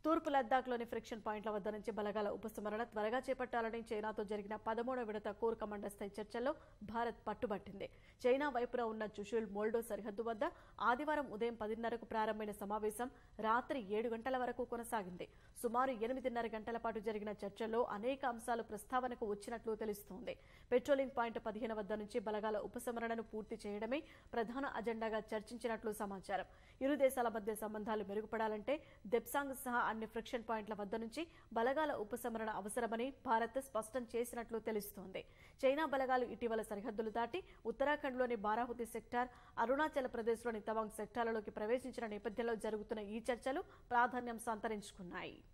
తూర్పు లద్దాఖ్లోని ఫ్రిక్షన్ పాయింట్ల వద్ద నుంచి బలగాల ఉపసంహరణ త్వరగా చేపట్టాలని చైనాతో జరిగిన 13వ విడత కోర్ కమాండర్ స్థాయి చర్చల్లో భారత్ పట్టుబట్టింది. చైనా వైపున ఉన్న చుషుల్ మోల్డో సరిహద్దు వద్ద ఆదివారం ఉదయం 10:30కు ప్రారంభమైన సమావేశం రాత్రి 7 గంటల వరకు కొనసాగింది. సుమారు 8:30 గంటల పాటు జరిగిన చర్చల్లో అనేక అంశాలు ప్రస్తావనకు వచ్చినట్లు తెలుస్తోంది. పెట్రోలింగ్ పాయింట్ 15 వద్ద నుంచి బలగాల ఉపసంహరణను పూర్తి చేయడమే ప్రధాన అజెండాగా చర్చించినట్లు సమాచారం. ఇరు దేశాల మధ్య సంబంధాలు మెరుగుపడాలంటే దెప్సాంగ్ సహా అన్ని ఫ్రిక్షన్ పాయింట్ల వద్ద నుంచి బలగాల ఉపసంహరణ అవసరమని భారత్ స్పష్టం చేసినట్లు తెలుస్తోంది. చైనా బలగాలు ఇటీవల సరిహద్దులు దాటి ఉత్తరాఖండ్లోని బారాహుతి సెక్టార్, అరుణాచల్ ప్రదేశ్లోని తవాంగ్ సెక్టార్లలోకి ప్రవేశించిన నేపథ్యంలో జరుగుతున్న ఈ చర్చలు ప్రాధాన్యం సంతరించుకున్నాయి.